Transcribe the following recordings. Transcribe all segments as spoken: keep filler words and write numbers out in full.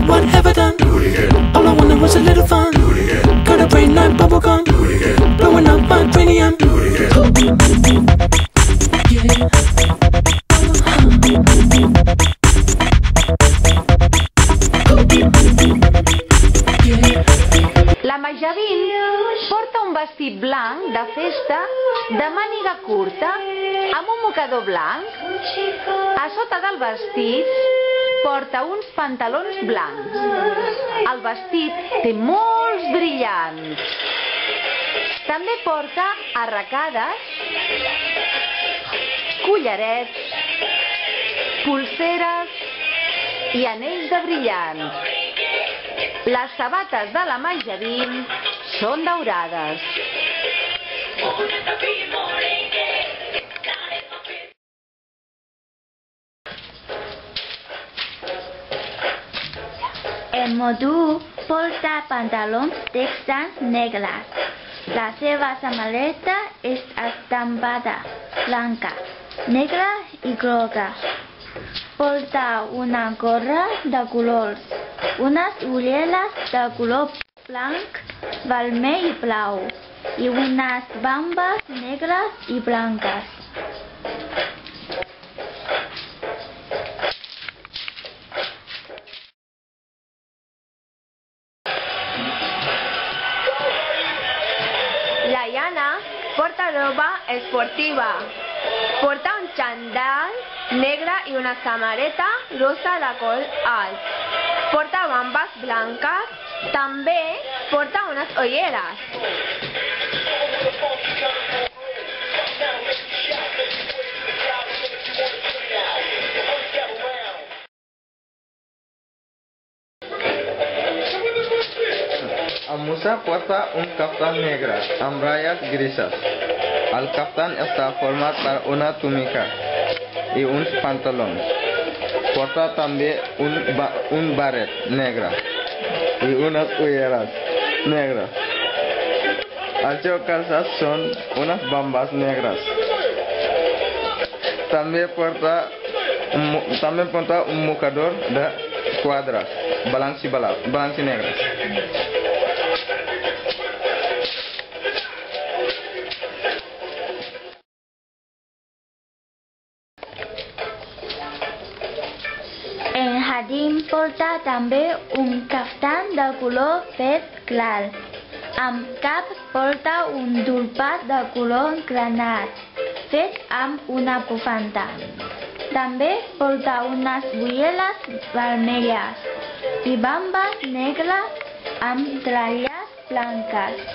what have I done? All I wanted was a little fun. Got a brain like bubblegum, blowing up my cranium. Yeah. La Majadin porta un vestit blanc de festa de màniga curta amb un mocador blanc. A sota del vestit porta uns pantalons blancs. El vestit té molts brillants. També porta arracades, collarets, polseres i anells de brillants. Les sabates de la Majadin són daurades. El modú porta pantalons texans negres. La seva samarreta és estampada, blanca, negra i groga. Porta una gorra de colors, unes ulleres de color blanc, vermell i blau i unes bambes negres i blanques. La Iana porta roba esportiva. Porta un xandall negre i una samarreta rosa de coll alt. Porta bambes blanques. També porta unes ulleres. El Musa porta un caftan negre amb ratlles grises. El caftan està format per una túnica i uns pantalons. Porta també un, ba un barret negre i unes ulleres negres. Els seus calçats són unes bambes negres. També porta un, també porta un mocador de quadres blancs i, blancs i negres. En Hadim porta també un caftan de color verd clar. Amb cap porta un dolpat de color granat, fet amb una bufanda. També porta unes ulleres vermelles i bambes negres amb ratlles blanques.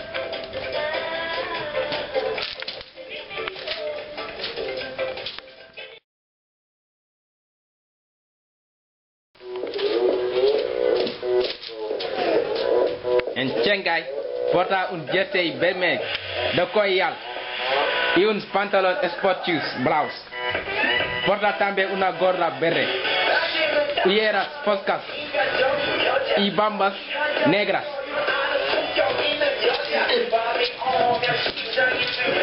En Chengai porta un jersey vermell de coll alt i uns pantalons sportius blaus. Porta també una gorra verde, ulleres fosques i bambes negres.